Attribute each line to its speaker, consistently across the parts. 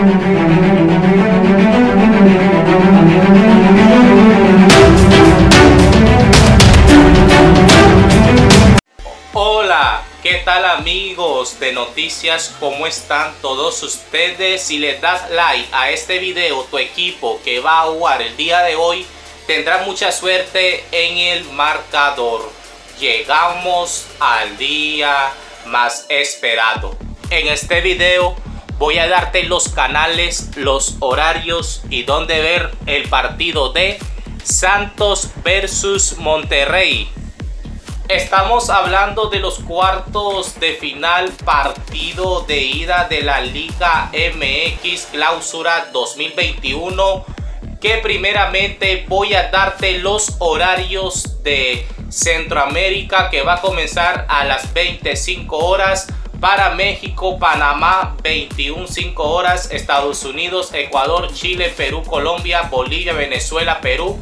Speaker 1: Hola, ¿qué tal amigos de noticias? ¿Cómo están todos ustedes? Si les das like a este video, tu equipo que va a jugar el día de hoy tendrá mucha suerte en el marcador. Llegamos al día más esperado. En este video voy a darte los canales, los horarios y dónde ver el partido de Santos versus Monterrey. Estamos hablando de los cuartos de final, partido de ida de la Liga MX Clausura 2021, que primeramente voy a darte los horarios de Centroamérica, que va a comenzar a las 25 horas para México, Panamá 21:05 horas, Estados Unidos, Ecuador, Chile, Perú, Colombia, Bolivia, Venezuela, Perú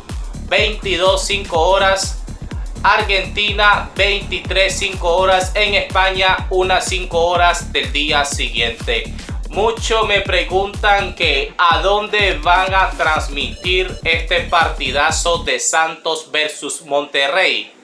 Speaker 1: 22:05 horas, Argentina 23:05 horas, en España 1:05 horas del día siguiente. Muchos me preguntan que a dónde van a transmitir este partidazo de Santos versus Monterrey.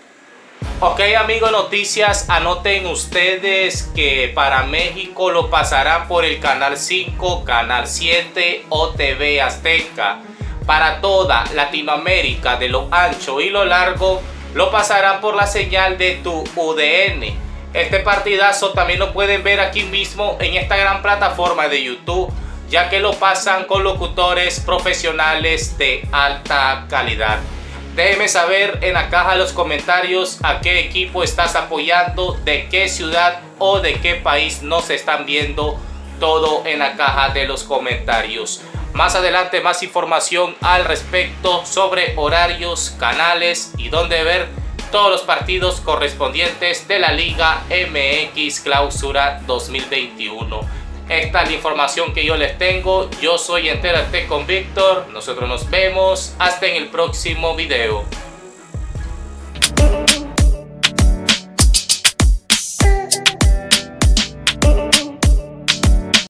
Speaker 1: Ok amigos noticias, anoten ustedes que para México lo pasarán por el canal 5, canal 7 o TV Azteca. Para toda Latinoamérica de lo ancho y lo largo lo pasarán por la señal de tu UDN. Este partidazo también lo pueden ver aquí mismo en esta gran plataforma de YouTube, ya que lo pasan con locutores profesionales de alta calidad. Déjeme saber en la caja de los comentarios a qué equipo estás apoyando, de qué ciudad o de qué país nos están viendo, todo en la caja de los comentarios. Más adelante más información al respecto sobre horarios, canales y dónde ver todos los partidos correspondientes de la Liga MX Clausura 2021. Esta es la información que yo les tengo. Yo soy Entérate con Víctor. Nosotros nos vemos hasta en el próximo video.